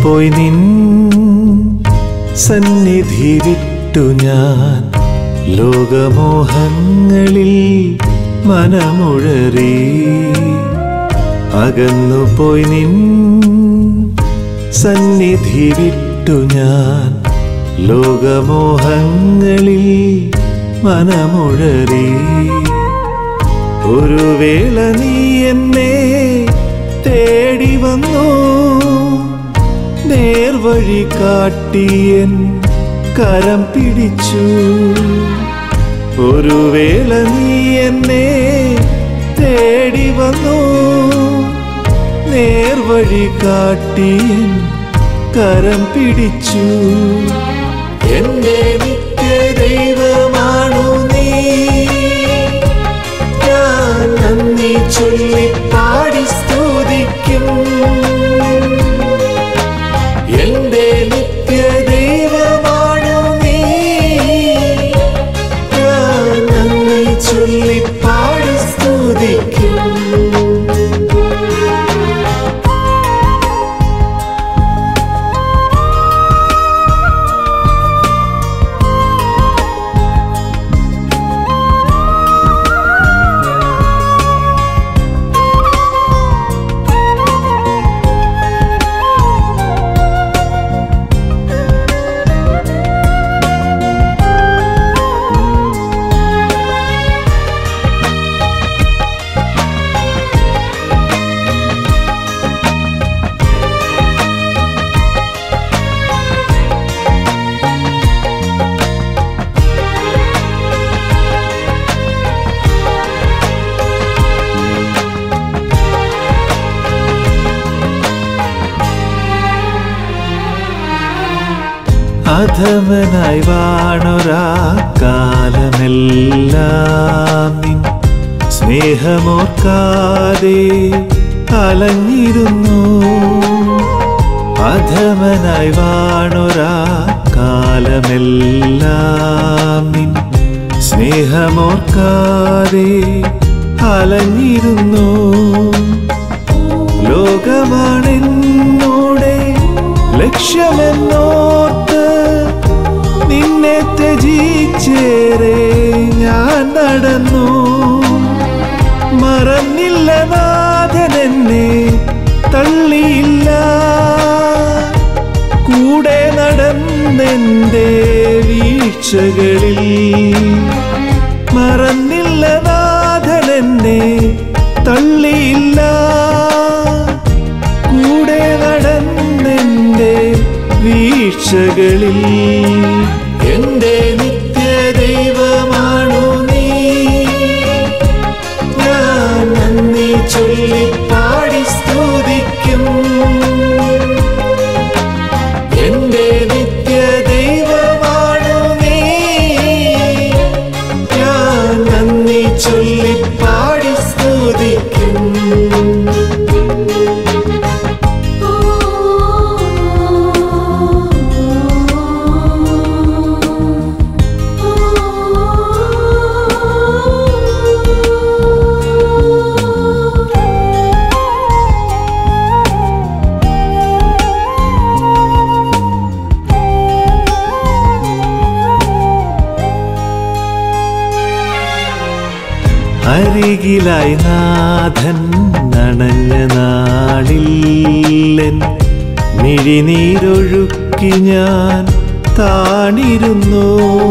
പോയി നിൻ സന്നിധി വിട്ടു ഞാൻ ലോകമോഹങ്ങളിൽ മനമുഴറി അകന്നുപോയി നിൻ സന്നിധി വിട്ടു ഞാൻ ലോകമോഹങ്ങളിൽ മനമുഴറി ഒരു വേള നീ എന്നെ തേടി വന്നു നേർവഴി കാട്ടിയൻ കരം പിടിച്ചു ഒരു വേള നീ എന്നെ തേടി വന്നു നേർവഴി കാട്ടിയൻ കരം പിടിച്ചു എന്റെ നിത്യ ദൈവമാണു നീ ഞാൻ നന്ദി ചൊല്ലി പാടി സ്തുതിക്കും എന്റെ നിത്യ ദൈവമാണു നീ ഞാൻ നന്ദി ചൊല്ലി പാടി സ്തുതിക്കും അധമനായി വാണൊരാ കാലമെല്ലാം നിൻ സ്നേഹമോർക്കാതെ അലഞ്ഞിരുന്നു അധമനായി വാണൊരാ കാലമെല്ലാം നിൻ സ്നേഹമോർക്കാതെ അലഞ്ഞിരുന്നു ലോകമാണെന്നോടെ ലക്ഷ്യമെന്നോർത്ത് നിന്നെ ത്യജിച്ചേരെ ഞാൻ നടന്നു മറന്നില്ല നാഥൻ എന്നെ തള്ളിയില്ല കൂടെ നടന്നെന്റെ വീഴ്ചകളിൽ മറന്നില്ല നാഥൻ എന്നെ തള്ളിയില്ല കൂടെ നടന്നെന്റെ വീഴ്ചകളിൽ എന്റെ നിത്യ ദൈവമാണു നീ ഞാൻ നന്ദി ചൊല്ലി പാടി സ്തുതിക്കും എന്റെ നിത്യ ദൈവമാണു നീ ഞാൻ നന്ദി ചൊല്ലി പാടി സ്തുതിക്കും അരികിലായി നാഥൻ നനഞ്ഞ നാളിൽ മിഴിനീരൊഴുക്കി ഞാൻ താണിരുന്നു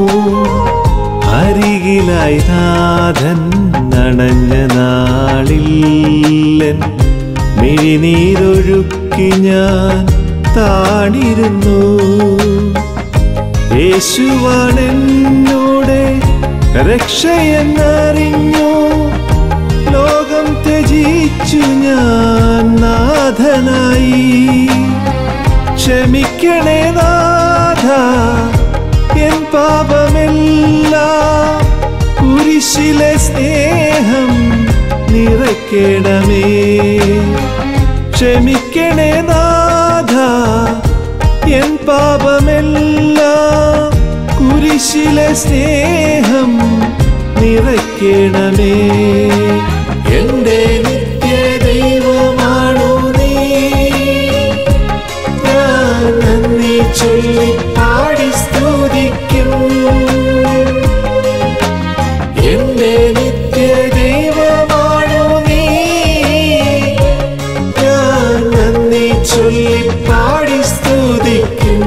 അരികിലായി നാഥൻ നനഞ്ഞ നാളിൽ മിഴിനീരൊഴുക്കി ഞാൻ താണിരുന്നു യേശുവാണെന്നോടെ രക്ഷയെന്നറിഞ്ഞു ലോകം ത്യജിച്ചു ഞാൻ നാഥനായി ക്ഷമിക്കണേ നാഥ എൻ പാപമെല്ലാം കുരിശിലെ സ്നേഹം നിറയ്ക്കണമേ ക്ഷമിക്കണേ നാഥ എൻ പാപമെല്ലാം കുരിശിലെ സ്നേഹം നിറയ്ക്കണമേ എന്റെ നിത്യ ദൈവമാണു നീ ഞാൻ ചൊല്ലി പാടി സ്തുതിക്കും. എന്റെ നിത്യദൈവമാണു നീ, ഞാൻ നന്ദി ചൊല്ലി പാടി സ്തുതിക്കും.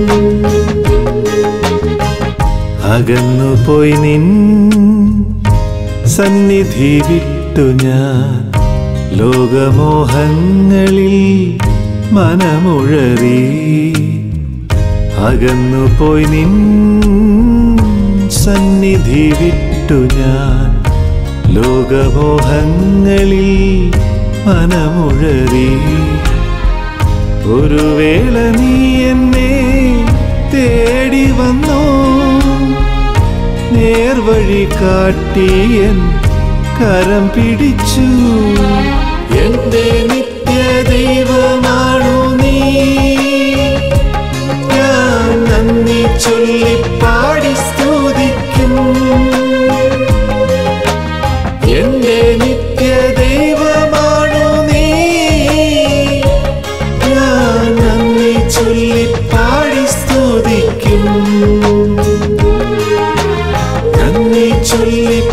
അകന്നുപോയി നിൻ സന്നിധി വിട്ടു ഞാൻ ലോകമോഹങ്ങളിൽ മനമുഴറി. അകന്നുപോയി നിൻ സന്നിധി വിട്ടു ഞാൻ ലോകമോഹങ്ങളിൽ മനമുഴറി. ഒരു വേള നീ എന്നെ തേടി വന്നോ, നേർവഴി കാട്ടിയൻ കരം പിടിച്ചു. എന്റെ നിത്യദൈവമാണു നീ, ഞാൻ നന്ദി ചൊല്ലി പാടി സ്തുതിക്കും. എന്റെ നിത്യദൈവമാണു നീ, ഞാൻ നന്ദി ചൊല്ലി പാടി സ്തുതിക്കും. നന്ദി ചൊല്ലി